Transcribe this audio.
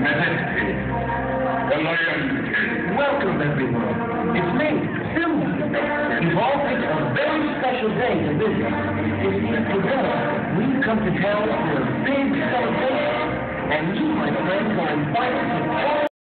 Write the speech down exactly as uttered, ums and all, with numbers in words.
Majesty, the Lion King. Welcome, everyone. It's me, Simba. You've all picked a very special day to visit. You see, today, we've come to town for a big celebration, and you, my friends, are invited to all